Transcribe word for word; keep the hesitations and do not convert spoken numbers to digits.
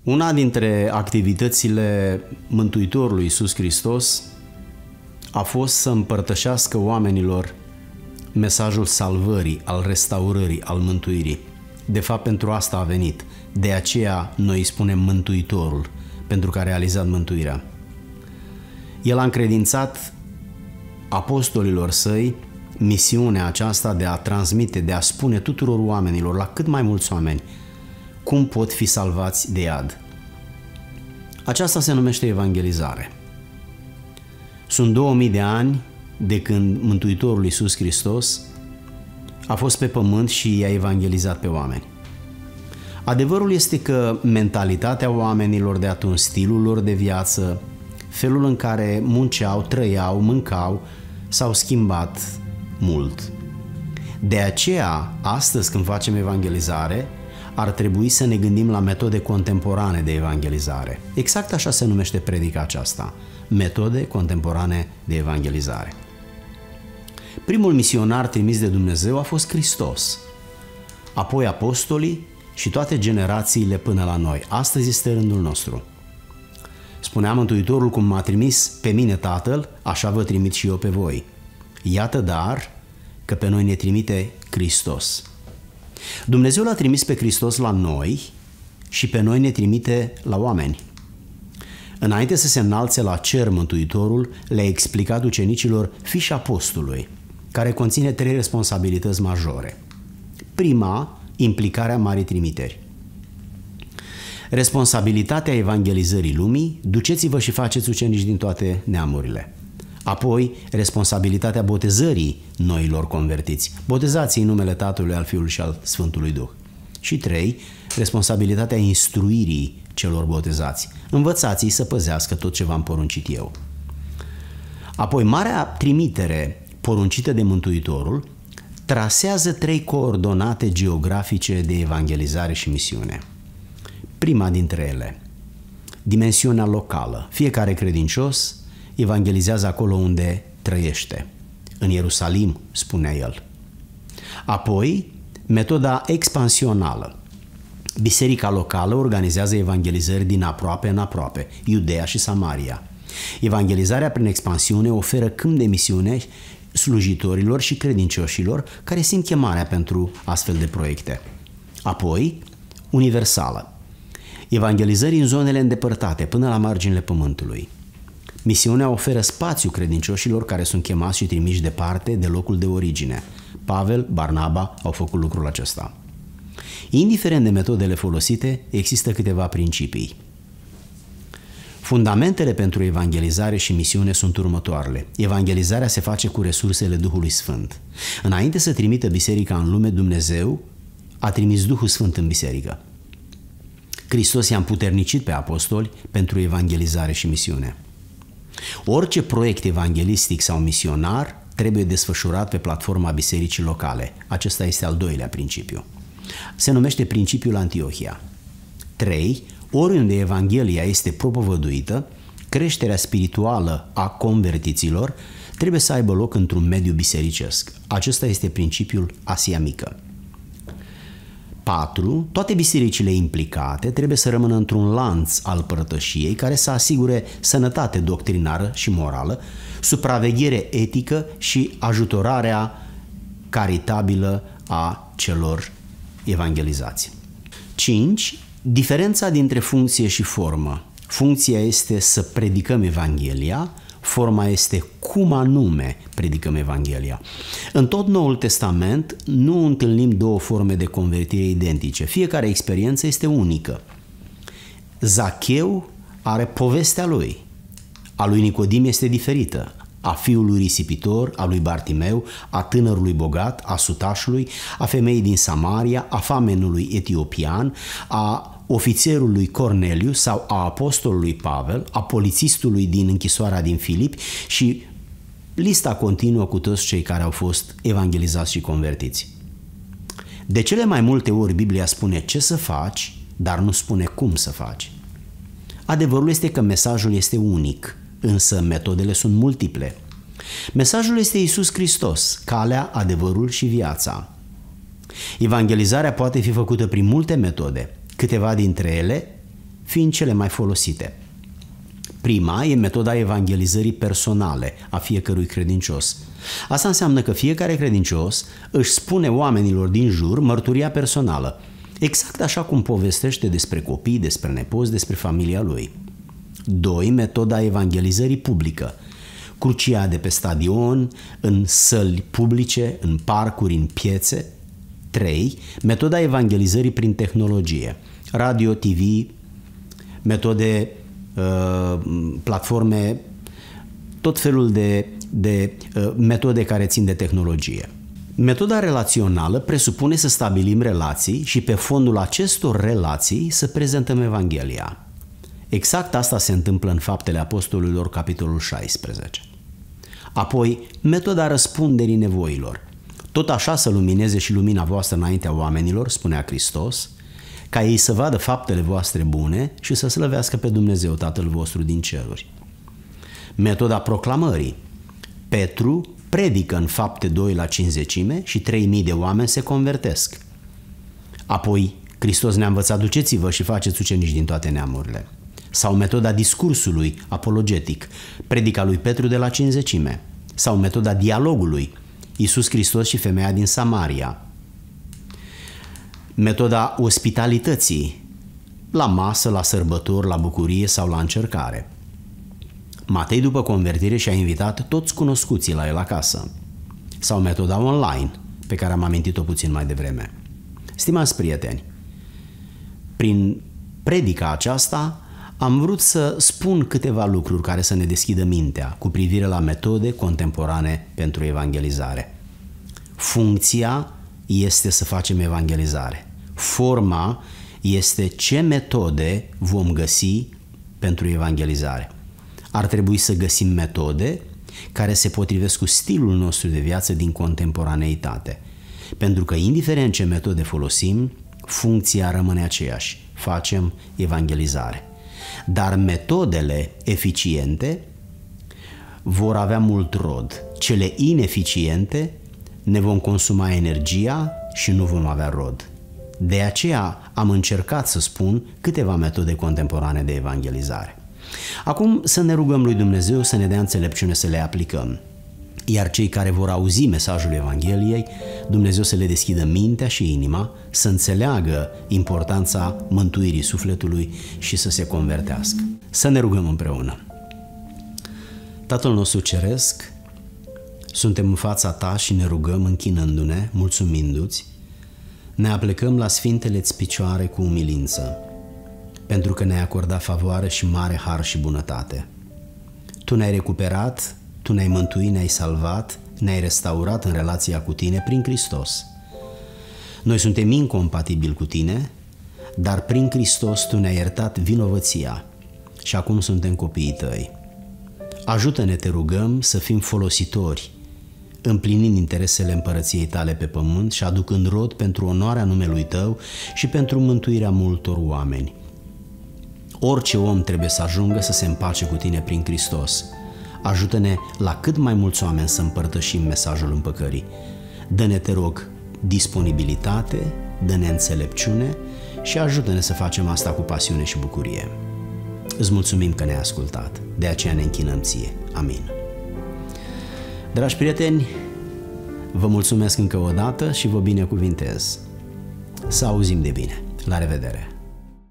Una dintre activitățile Mântuitorului Iisus Hristos a fost să împărtășească oamenilor mesajul salvării, al restaurării, al mântuirii. De fapt, pentru asta a venit. De aceea noi îi spunem Mântuitorul, pentru că a realizat mântuirea. El a încredințat apostolilor săi misiunea aceasta de a transmite, de a spune tuturor oamenilor, la cât mai mulți oameni, cum pot fi salvați de iad. Aceasta se numește evangelizare. Sunt două mii de ani de când Mântuitorul Iisus Hristos a fost pe pământ și i-a evangelizat pe oameni. Adevărul este că mentalitatea oamenilor de atunci, stilul lor de viață, felul în care munceau, trăiau, mâncau, s-au schimbat mult. De aceea, astăzi când facem evangelizare, ar trebui să ne gândim la metode contemporane de evangelizare. Exact așa se numește predica aceasta, metode contemporane de evangelizare. Primul misionar trimis de Dumnezeu a fost Hristos, apoi apostolii și toate generațiile până la noi. Astăzi este rândul nostru. Spunea Mântuitorul: cum m-a trimis pe mine Tatăl, așa vă trimit și eu pe voi. Iată dar că pe noi ne trimite Hristos. Dumnezeu l-a trimis pe Hristos la noi și pe noi ne trimite la oameni. Înainte să se înalțe la cer, Mântuitorul le-a explicat ucenicilor fișa apostolului, care conține trei responsabilități majore. Prima, implicarea Marii Trimiteri. Responsabilitatea evangelizării lumii: duceți-vă și faceți ucenici din toate neamurile. Apoi, responsabilitatea botezării noilor convertiți: botezați-i în numele Tatălui, al Fiului și al Sfântului Duh. Și trei, responsabilitatea instruirii celor botezați: învățați-i să păzească tot ce v-am poruncit eu. Apoi, marea trimitere poruncită de Mântuitorul trasează trei coordonate geografice de evangelizare și misiune. Prima dintre ele, dimensiunea locală. Fiecare credincios evangelizează acolo unde trăiește. În Ierusalim, spunea el. Apoi, metoda expansională. Biserica locală organizează evangelizări din aproape în aproape, Iudeea și Samaria. Evangelizarea prin expansiune oferă câmp de misiune slujitorilor și credincioșilor care simt chemarea pentru astfel de proiecte. Apoi, universală. Evangelizări în zonele îndepărtate, până la marginile pământului. Misiunea oferă spațiu credincioșilor care sunt chemați și trimiși departe de locul de origine. Pavel, Barnaba au făcut lucrul acesta. Indiferent de metodele folosite, există câteva principii. Fundamentele pentru evangelizare și misiune sunt următoarele. Evangelizarea se face cu resursele Duhului Sfânt. Înainte să trimită biserica în lume, Dumnezeu a trimis Duhul Sfânt în biserică. Hristos i-a împuternicit pe apostoli pentru evangelizare și misiune. Orice proiect evanghelistic sau misionar trebuie desfășurat pe platforma bisericii locale. Acesta este al doilea principiu. Se numește principiul Antiohia. trei. Oriunde Evanghelia este propovăduită, creșterea spirituală a convertiților trebuie să aibă loc într-un mediu bisericesc. Acesta este principiul Asia Mică. patru. Toate bisericile implicate trebuie să rămână într-un lanț al părtășiei care să asigure sănătate doctrinară și morală, supraveghere etică și ajutorarea caritabilă a celor evangelizați. cinci. Diferența dintre funcție și formă. Funcția este să predicăm Evanghelia, forma este cum anume predicăm Evanghelia. În tot Noul Testament nu întâlnim două forme de convertire identice. Fiecare experiență este unică. Zacheu are povestea lui. A lui Nicodim este diferită. A fiului risipitor, a lui Bartimeu, a tânărului bogat, a sutașului, a femeii din Samaria, a famenului etiopian, a ofițerului Corneliu sau a apostolului Pavel, a polițistului din închisoarea din Filipi și lista continuă cu toți cei care au fost evangelizați și convertiți. De cele mai multe ori Biblia spune ce să faci, dar nu spune cum să faci. Adevărul este că mesajul este unic, însă metodele sunt multiple. Mesajul este Iisus Hristos, calea, adevărul și viața. Evangelizarea poate fi făcută prin multe metode, câteva dintre ele fiind cele mai folosite. Prima e metoda evangelizării personale a fiecărui credincios. Asta înseamnă că fiecare credincios își spune oamenilor din jur mărturia personală, exact așa cum povestește despre copii, despre nepoți, despre familia lui. Doi. Metoda evangelizării publică. Cruciade pe stadion, în săli publice, în parcuri, în piețe. Trei. Metoda evangelizării prin tehnologie. Radio, T V, metode, uh, platforme, tot felul de, de uh, metode care țin de tehnologie. Metoda relațională presupune să stabilim relații și pe fondul acestor relații să prezentăm Evanghelia. Exact asta se întâmplă în Faptele Apostolilor, capitolul șaisprezece. Apoi, metoda răspunderii nevoilor. Tot așa să lumineze și lumina voastră înaintea oamenilor, spunea Hristos, ca ei să vadă faptele voastre bune și să slăvească pe Dumnezeu Tatăl vostru din ceruri. Metoda proclamării. Petru predică în Fapte doi la cincizecime și trei mii de oameni se convertesc. Apoi, Hristos ne-a învățat, duceți-vă și faceți ucenici din toate neamurile. Sau metoda discursului apologetic, predica lui Petru de la cincizecime. Sau metoda dialogului, Iisus Hristos și femeia din Samaria. Metoda ospitalității, la masă, la sărbători, la bucurie sau la încercare. Matei, după convertire, și-a invitat toți cunoscuții la el acasă. Sau metoda online, pe care am amintit-o puțin mai devreme. Stimați prieteni, prin predica aceasta am vrut să spun câteva lucruri care să ne deschidă mintea cu privire la metode contemporane pentru evangelizare. Funcția este să facem evangelizare. Forma este ce metode vom găsi pentru evangelizare. Ar trebui să găsim metode care se potrivesc cu stilul nostru de viață din contemporaneitate. Pentru că, indiferent ce metode folosim, funcția rămâne aceeași. Facem evangelizare. Dar metodele eficiente vor avea mult rod. Cele ineficiente ne vom consuma energia și nu vom avea rod. De aceea am încercat să spun câteva metode contemporane de evangelizare. Acum să ne rugăm lui Dumnezeu să ne dea înțelepciune să le aplicăm. Iar cei care vor auzi mesajul Evangheliei, Dumnezeu să le deschidă mintea și inima, să înțeleagă importanța mântuirii sufletului și să se convertească. Să ne rugăm împreună. Tatăl nostru ceresc, suntem în fața Ta și ne rugăm închinându-ne, mulțumindu-ți, ne aplecăm la sfintele-ți picioare cu umilință, pentru că ne-ai acordat favoare și mare har și bunătate. Tu ne-ai recuperat, Tu ne-ai mântuit, ne-ai salvat, ne-ai restaurat în relația cu Tine prin Hristos. Noi suntem incompatibili cu Tine, dar prin Hristos Tu ne-ai iertat vinovăția și acum suntem copiii Tăi. Ajută-ne, te rugăm, să fim folositori, împlinind interesele împărăției Tale pe pământ și aducând rod pentru onoarea numelui Tău și pentru mântuirea multor oameni. Orice om trebuie să ajungă să se împace cu Tine prin Hristos. Ajută-ne la cât mai mulți oameni să împărtășim mesajul împăcării. Dă-ne, te rog, disponibilitate, dă-ne înțelepciune și ajută-ne să facem asta cu pasiune și bucurie. Îți mulțumim că ne-ai ascultat, de aceea ne închinăm Ție. Amin. Dragi prieteni, vă mulțumesc încă o dată și vă binecuvintez. Să auzim de bine. La revedere!